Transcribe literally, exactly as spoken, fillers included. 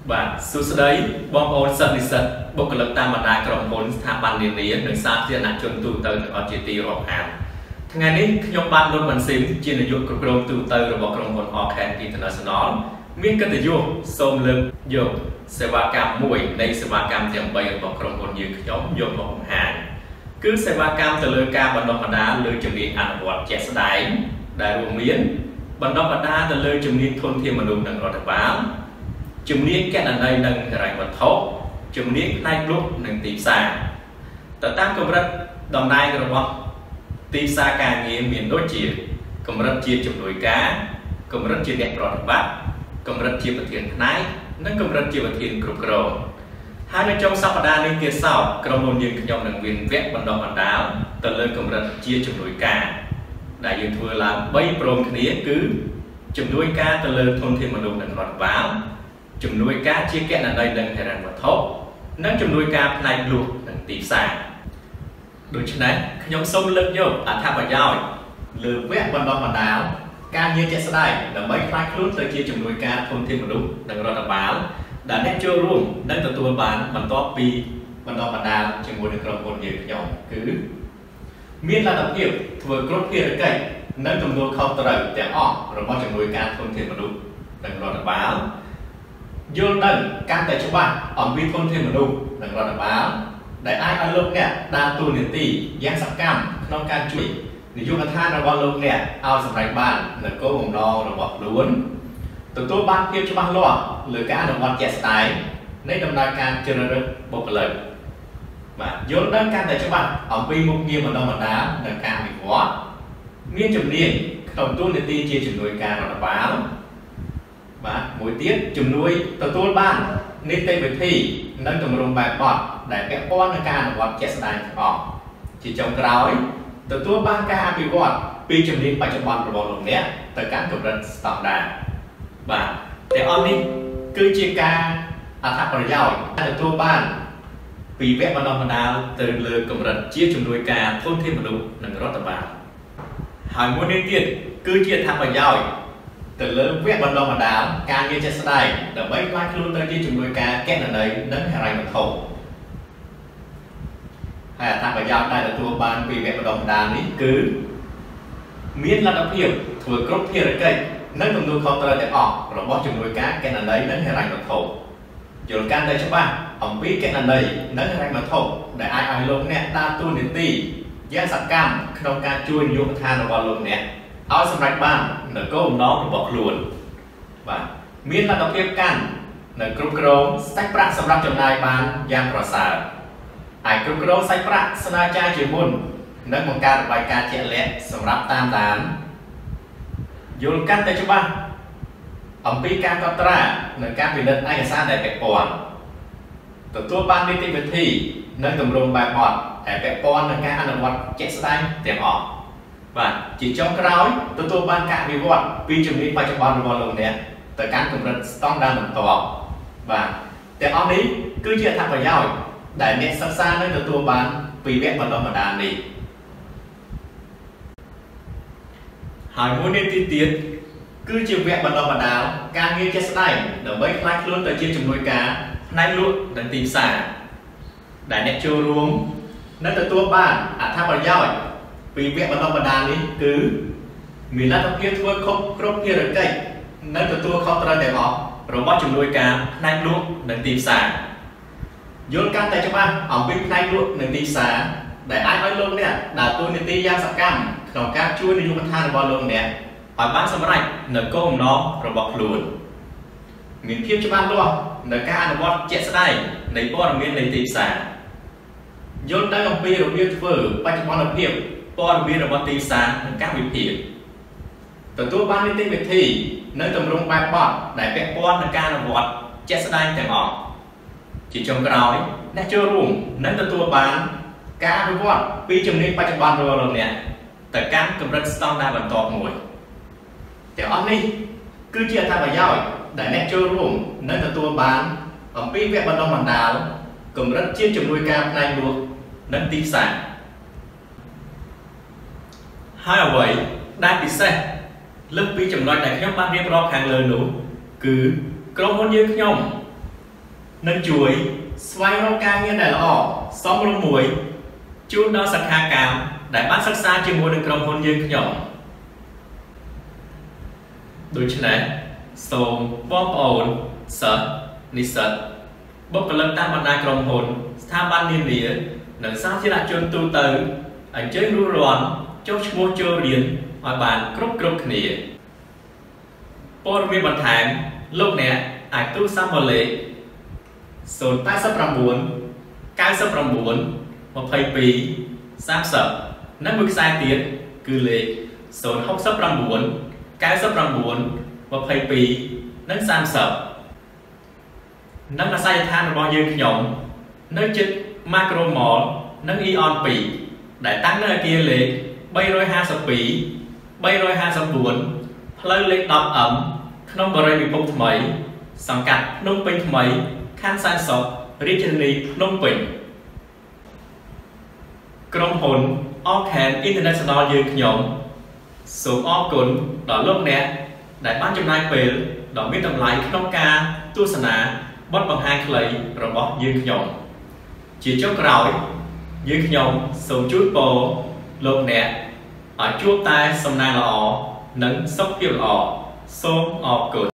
បាទសួស្តីបងប្អូនសិស្សនិស្សិតបុគ្គលិកតាមបណ្ដាក្រុមហ៊ុនស្ថាប័ននានានិងសាធារណជនទូទៅទាំងអស់ជាទីរាប់អានថ្ងៃនេះខ្ញុំបានលោកបានស៊ីមជានាយកគ្រប់គ្រងទូទៅរបស់ក្រុមហ៊ុន AllCan International មានកិត្តិយសសូមលើកយកសេវាកម្មមួយនៃសេវាកម្មទាំងបីរបស់ក្រុមហ៊ុនយើងខ្ញុំយកមកបង្ហាញគឺសេវាកម្មទៅលើការបណ្ដុះបណ្ដាលលើជំនាញអនុវត្តជាក់ស្ដែងដែលរួមមានបណ្ដុះបណ្ដាលទៅលើជំនាញធនធានមនុស្សនិងរដ្ឋបាលជំនាញកណន័យនិងហិរញ្ញវត្ថុជំនាញផ្នែកលក់និងទីផ្សារទៅតាមកម្រិតតំណែងរបស់ទីផ្សារការងារមានដូចជាកម្រិតជាជំនួយការកម្រិតជាអ្នកប្រតិបត្តិកម្រិតជាប្រធានផ្នែកនិងកម្រិតជាប្រធានគ្រប់គ្រងហើយនៅចុងសប្តាហ៍នេះទៀតសោតក្រុមហ៊ុនយើងខ្ញុំនឹងមានវគ្គបណ្ដុះបណ្ដាលទៅលើកម្រិតជាជំនួយការដែលយើងធ្វើឡើងបីព្រមគ្នាគឺជំនួយការទៅលើធនធានមនុស្សនិងរដ្ឋបាលជំនួយការជាកណន័យនិងហិរញ្ញវត្ថុនិងជំនួយការផ្នែកលក់និងទីផ្សារដូច្នេះខ្ញុំសូមលើកយកអត្ថប្រយោជន៍លើវគ្គបណ្ដុះបណ្ដាលការងារជាក់ស្ដែងដើម្បីផ្លាស់ខ្លួនទៅជាជំនួយការធនធានមនុស្សនិងរដ្ឋបាលដែលអ្នកចូលរួមនឹងទទួលបានបន្ទាប់ពីបណ្ដុះបណ្ដាលជាមួយនឹងក្រុមហ៊ុនយើងខ្ញុំគឺមានលទ្ធភាពធ្វើគ្រប់ភារកិច្ចនិងទំនួលខុសត្រូវទាំងអស់របស់ជំនួយការធនធានមនុស្សនិងរដ្ឋបាលយល់ដឹងកាន់តែច្បាស់អំពីធនធានមនុស្សនិងរដ្ឋបាលដែលអាចឲ្យលោកអ្នកដើរតួនាទីយ៉ាងសកម្មក្នុងការជួយនយោបាយកដ្ឋានរបស់លោកអ្នកឲ្យសម្រេចបាននូវគោលបំណងរបស់ខ្លួនទទួលបានភាពច្បាស់លាស់លើការអនុវត្តជាក់ស្ដែងនៃដំណើរការជ្រើសរើសបុគ្គលិកបាទយល់ដឹងកាន់តែច្បាស់អំពីមុខងារបណ្ដុះបណ្ដាលនិងការវិវត្តមានជំនាញក្នុងតួនាទីជាជំនួយការរដ្ឋបាលបាទមួយទៀតជំនួយទទួលបាននីតិវិធីនិងទម្រង់បែបបទដែលពាក់ព័ន្ធនឹងការអនុវត្តជាក់ស្ដែងទាំងអស់ជាចុងក្រោយទទួលបានការអភិវឌ្ឍពីជំនាញបច្ចុប្បន្នរបស់លោកអ្នកទៅកាន់កម្រិតស្តង់ដារបាទទាំងអស់នេះគឺជាការអត្ថប្រយោជន៍ដែលទទួលបានពីវគ្គបណ្ដុះបណ្ដាលទៅលើកម្រិតជាជំនួយការធនធានមនុស្សនិងរដ្ឋបាលហើយមួយនេះទៀតគឺជាអត្ថប្រយោជន៍ទៅលើវគ្គបណ្ដុះបណ្ដាលការងារជាក់ស្ដែងដើម្បីផ្លាស់ខ្លួនទៅជាជំនួយការកណន័យនិងហិរញ្ញវត្ថុហើយអត្ថប្រយោជន៍ដែលទទួលបានពីវគ្គបណ្ដុះបណ្ដាលនេះគឺមានលទ្ធភាពធ្វើគ្រប់ភារកិច្ចនិងទំនួលខុសត្រូវទាំងអស់របស់ជំនួយការកណន័យនិងហិរញ្ញវត្ថុយល់កាន់តែច្បាស់អំពីកណន័យនិងហិរញ្ញវត្ថុដែលអាចឲ្យលោកអ្នកដើរតួនាទីយ៉ាងសកម្មក្នុងការជួយនយោបាយកដ្ឋានរបស់លោកអ្នកឲ្យសម្រេចបាននូវគោលបំណងរបស់ខ្លួនបាទមានលទ្ធភាពកាន់នៅគ្រប់គ្រងសាច់ប្រាក់សម្រាប់ចំណាយបានយ៉ាងប្រសើរអាចគ្រប់គ្រងសាច់ប្រាក់ស្នាចារជាមុននិងបង្កើតរបាយការណ៍ជាក់លាក់សម្រាប់តាមដានយល់កាន់តែច្បាស់អំពីការកត់ត្រានិងការពិនិត្យឯកសារដែលពាក់ព័ន្ធទទួលបាននីតិវិធីនិងទម្រង់បែបបទដែលពាក់ព័ន្ធនឹងការអនុវត្តជាក់ស្ដែងទាំងអស់បាទជាចុងក្រោយទទួលបានការវិវត្តពីជំនាញបច្ចុប្បន្នរបស់លោកអ្នកទៅកាន់កម្រិតស្តង់ដារបន្ទាប់បាទទាំងអស់នេះគឺជាអត្ថប្រយោជន៍ដែលអ្នកសិក្សានឹងទទួលបានពីវគ្គបណ្ដុះបណ្ដាលនេះហើយមួយនេះទីទៀតគឺជាវគ្គបណ្ដុះបណ្ដាលការងារជាក់ស្ដែងដើម្បីផ្លាស់ខ្លួនទៅជាជំនួយការផ្នែកលក់និងទីផ្សារដែលអ្នកចូលរួមនឹងទទួលបានអត្ថប្រយោជន៍ពីវគ្គបណ្ដុះបណ្ដាលនេះគឺមានលទ្ធភាពធ្វើគ្រប់គ្រប់ភារកិច្ចនិងទទួលខុសត្រូវទាំងអស់របស់ជំនួយការផ្នែកលក់និងទីផ្សារយល់កាន់តែច្បាស់អំពីផ្នែកលក់និងទីផ្សារដែលអាចឲ្យលោកអ្នកដើរតួនាទីយ៉ាងសកម្មក្នុងការជួយនយោបាយកដ្ឋានរបស់លោកអ្នកឲ្យបានសម្រេចនូវគោលបំណងរបស់ខ្លួនមានភាពច្បាស់លាស់នៅការអនុវត្តជាក់ស្ដែងនៃព័ត៌មាននៃទីផ្សារយល់ដឹងអំពីរបៀបធ្វើបច្ចុប្បន្នភាពព័ត៌មានរបស់ទីផ្សារនិងការវិភាគទទួលបាននីតិវិធីនិងទម្រង់បែបបទដែលពាក់ព័ន្ធនឹងការអនុវត្តជាក់ស្ដែងទាំងអស់ជាចុងក្រោយអ្នកចូលរួមនឹងទទួលបានការអភិវឌ្ឍពីជំនាញបច្ចុប្បន្នរបស់លោកអ្នកទៅកាន់កម្រិតស្តង់ដារបន្ទាប់មួយទាំងអស់នេះគឺជាអត្ថប្រយោជន៍ដែលអ្នកចូលរួមនឹងទទួលបានអំពីវគ្គបណ្ដុះបណ្ដាលកម្រិតជាជំនួយការផ្នែកលក់និងទីផ្សារហើយអ្វីដែលពិសេសលើសពីចំណុចដែលខ្ញុំបានរៀបរាប់ខាងលើនោះគឺក្រុមហ៊ុនយើងខ្ញុំនឹងជួយស្វែងរកការងារដែលល្អសមរម្យមួយជូនដល់សិក្ខាកាមដែលបានសិក្សាជាមួយនឹងក្រុមហ៊ុនយើងខ្ញុំដូច្នេះសូមបងប្អូនសិស្សនិស្សិតបុគ្គលិកតាមបណ្ដាក្រុមហ៊ុនស្ថាប័ននានានិងសាធារណជនទូទៅអញ្ជើញរួបរាន់ចុះឈ្មោះចូលរៀនឲ្យបានគ្រប់គ្រប់គ្នាព័ត៌មានបន្ថែមលោកអ្នកអាចទូរស័ព្ទមកលេខศูนย์ แปด เก้า เก้า เก้า ยี่สิบ สามสิบនិងមួយខ្សែទៀតគឺលេខศูนย์ หก เก้า เก้า ยี่สิบ និងសាមសិបនិងអាសយដ្ឋានរបស់យើងខ្ញុំនៅជិត Macro Mall និង Eon ពីរដែលតាំងនៅអគារលេខបីរយហាសិបពីរ បីរយហាសិបបួនផ្លូវលេខ ដប់ អឹម ក្នុងបរិយាពិភពថ្មីសង្កាត់ភ្នំពេញថ្មីខណ្ឌសែនសុខរាជធានីភ្នំពេញក្រុមហ៊ុន AllCan International យើងខ្ញុំសូមអរគុណដល់លោកអ្នកដែលបានចំណាយពេលដ៏មានតម្លៃក្នុងការទស្សនាបទបង្ហាញខ្លីរបស់យើងខ្ញុំជាចុងក្រោយយើងខ្ញុំសូមជូនពរលោកអ្នកឲ្យជួបតែសំណាងល្អនិងសុខភាពល្អសូមអរគុណ